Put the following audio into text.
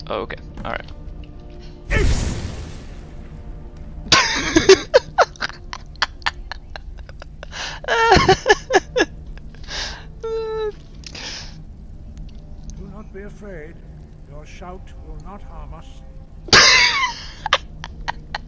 Oh, okay. All right. Do not be afraid. Your shout will not harm us.